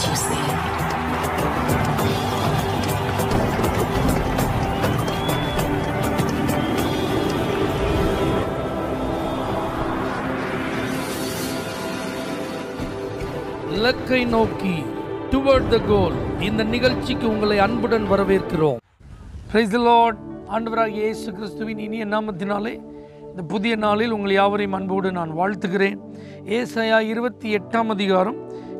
what you see. இலக்கை நோக்கி toward த கோல். இந்த நிகழ்ச்சிக்கு உங்களை அன்புடன் வரவேற்கிறோம். Praise the lord. ஆண்டவராகிய இயேசு கிறிஸ்துவின் இனிய நாமத்தினாலே இந்த புதிய நாளில் உங்கள் யாவரையும் அன்போடு நான் வாழ்த்துகிறேன். ஏசாயா 28ஆம் அதிகாரம்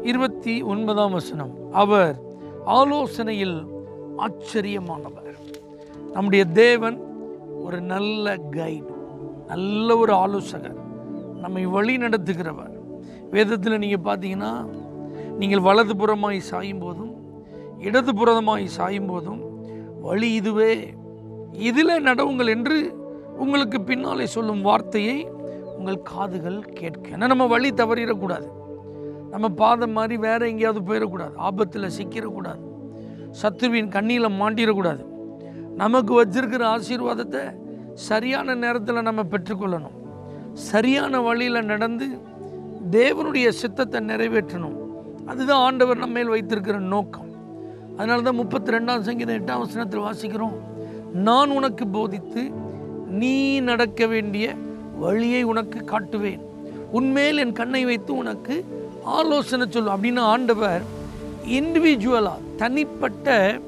29ஆம் வசனம். அவர் ஆலோசனையில் ஆச்சரியமானவர். நம்முடைய தேவன் ஒரு நல்ல கைடு, நல்ல ஒரு ஆலோசகர், நம்மை வழி நடத்துகிறவர். வேதத்தில் நீங்கள் பார்த்தீங்கன்னா, நீங்கள் வலதுபுறமாய் சாயும் போதும் இடதுபுறமாய் சாயும் போதும் வழி இதுவே, இதிலே நடவுங்கள் என்று உங்களுக்கு பின்னாலே சொல்லும் வார்த்தையை உங்கள் காதுகள் கேட்க. ஏன்னா நம்ம வழி தவறிடக்கூடாது, நம்ம பாதம் மாதிரி வேற எங்கேயாவது போயிடக்கூடாது, ஆபத்தில் சிக்கிடக்கூடாது, சத்துருவின் கண்ணியில் மாட்டிடக்கூடாது. நமக்கு வச்சிருக்கிற ஆசீர்வாதத்தை சரியான நேரத்தில் நம்ம பெற்றுக்கொள்ளணும். சரியான வழியில் நடந்து தேவனுடைய சித்தத்தை நிறைவேற்றணும். அதுதான் ஆண்டவர் நம்ம மேல் வைத்திருக்கிற நோக்கம். அதனால தான் 32ஆம் சங்கீதம் 8ஆம் வசனத்தில் வாசிக்கிறோம், நான் உனக்கு போதித்து நீ நடக்க வேண்டிய வழியை உனக்கு காட்டுவேன், உன்மேல் என் கண்ணை வைத்து உனக்கு ஆலோசனை சொல்லும். அப்படின்னு ஆண்டவர் இண்டிவிஜுவலாக தனிப்பட்ட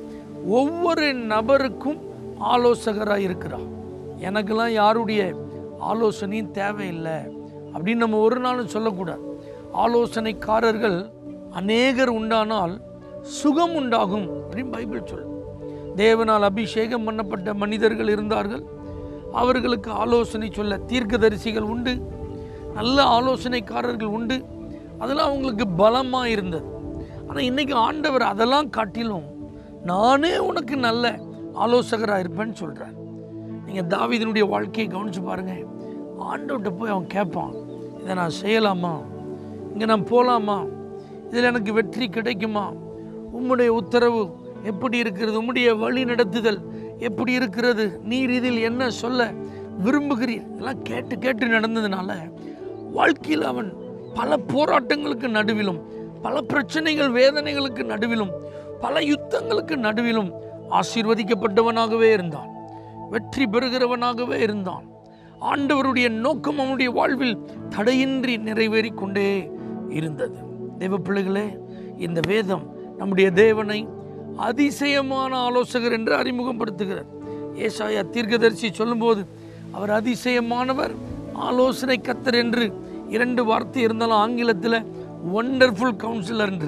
ஒவ்வொரு நபருக்கும் ஆலோசகராக இருக்கிறார். எனக்கெல்லாம் யாருடைய ஆலோசனையும் தேவையில்லை அப்படின்னு நம்ம ஒரு நாளும் சொல்லக்கூடாது. ஆலோசனைக்காரர்கள் அநேகர் உண்டானால் சுகம் உண்டாகும் அப்படின்னு பைபிள் சொல்லும். தேவனால் அபிஷேகம் பண்ணப்பட்ட மனிதர்கள் இருந்தார்கள், அவர்களுக்கு ஆலோசனை சொல்ல தீர்க்கதரிசிகள் உண்டு, நல்ல ஆலோசனைக்காரர்கள் உண்டு, அதெல்லாம் அவங்களுக்கு பலமாக இருந்தது. ஆனால் இன்றைக்கி ஆண்டவர் அதெல்லாம் காட்டிலும் நானே உனக்கு நல்ல ஆலோசகராக இருப்பேன்னு சொல்கிறார். நீங்கள் தாவீதினுடைய வாழ்க்கையை கவனித்து பாருங்கள். ஆண்டவர்கிட்ட போய் அவன் கேட்பான், இதை நான் செய்யலாமா, இங்கே நான் போகலாமா, இதில் எனக்கு வெற்றி கிடைக்குமா, உம்முடைய உத்தரவு எப்படி இருக்கிறது, உம்முடைய வழி நடத்துதல் எப்படி இருக்கிறது, நீர் இதில் என்ன சொல்ல விரும்புகிறீர், இதெல்லாம் கேட்டு கேட்டு நடந்ததுனால வாழ்க்கையில் அவன் பல போராட்டங்களுக்கு நடுவிலும், பல பிரச்சனைகள் வேதனைகளுக்கு நடுவிலும், பல யுத்தங்களுக்கு நடுவிலும் ஆசீர்வதிக்கப்பட்டவனாகவே இருந்தான், வெற்றி பெறுகிறவனாகவே இருந்தான். ஆண்டவருடைய நோக்கம் அவனுடைய வாழ்வில் தடையின்றி நிறைவேறி கொண்டே இருந்தது. தேவ பிள்ளைகளே, இந்த வேதம் நம்முடைய தேவனை அதிசயமான ஆலோசகர் என்று அறிமுகப்படுத்துகிறார். ஏசாயா தீர்க்கதரிசி சொல்லும்போது அவர் அதிசயமானவர், ஆலோசனை கர்த்தர் என்று 2 வார்த்தை இருந்தாலும் ஆங்கிலத்தில் ஒண்டர்ஃபுல் கவுன்சிலர் என்று.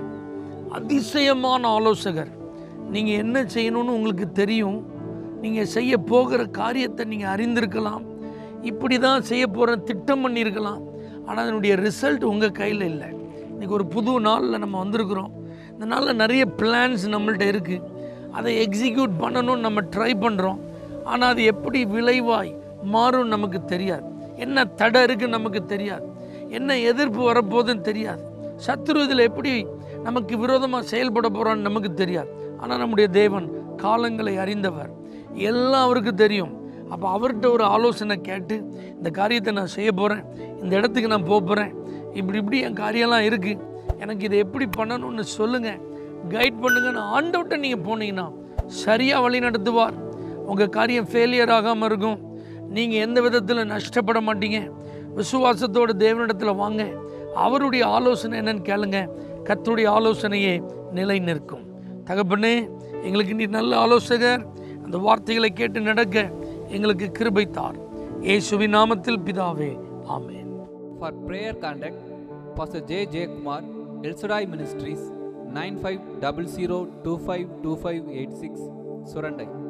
அதிசயமான ஆலோசகர். நீங்கள் என்ன செய்யணும்னு உங்களுக்கு தெரியும், நீங்கள் செய்ய போகிற காரியத்தை நீங்கள் அறிந்திருக்கலாம், இப்படி தான் செய்ய போகிற திட்டம் பண்ணியிருக்கலாம், ஆனால் அதனுடைய ரிசல்ட் உங்கள் கையில் இல்லை. இன்றைக்கி ஒரு புது நாளில் நம்ம வந்திருக்கிறோம். இந்த நாளில் நிறைய பிளான்ஸ் நம்மள்ட்ட இருக்குது, அதை எக்ஸிக்யூட் பண்ணணும்னு நம்ம ட்ரை பண்ணுறோம். ஆனால் அது எப்படி விளைவாய் மாறும் நமக்கு தெரியாது, என்ன தடை இருக்குன்னு நமக்கு தெரியாது, என்ன எதிர்ப்பு வரப்போகுதுன்னு தெரியாது, சத்துரு இதில் எப்படி நமக்கு விரோதமாக செயல்பட போகிறான்னு நமக்கு தெரியாது. ஆனால் நம்முடைய தேவன் காலங்களை அறிந்தவர், எல்லாம் அவருக்கு தெரியும். அப்போ அவர்கிட்ட ஒரு ஆலோசனை கேட்டு, இந்த காரியத்தை நான் செய்ய போகிறேன், இந்த இடத்துக்கு நான் போகிறேன், இப்படி என் காரியம்லாம் இருக்குது, எனக்கு இதை எப்படி பண்ணணும்னு சொல்லுங்கள், கைட் பண்ணுங்கன்னு ஆண்டவர்கிட்ட நீங்கள் போனீங்கன்னா சரியாக வழி நடத்துவார். உங்கள் காரியம் ஃபெயிலியர் ஆகாமல் இருக்கும், நீங்கள் எந்த விதத்தில் நஷ்டப்பட மாட்டீங்க. விசுவாசத்தோடு தேவனிடத்தில் வாங்க, அவருடைய ஆலோசனை என்னன்னு கேளுங்க, கர்த்தருடைய ஆலோசனையே நிலை நிற்கும். தகப்பனே, எங்களுக்கு நீ நல்ல ஆலோசகர், அந்த வார்த்தைகளை கேட்டு நடக்க எங்களுக்கு கிருபை தார். இயேசுவின் நாமத்தில் பிதாவே, ஆமென். For prayer contact, Pr.J.Jeyakumar, El-Shaddai Ministries, 9500252586, Surandai.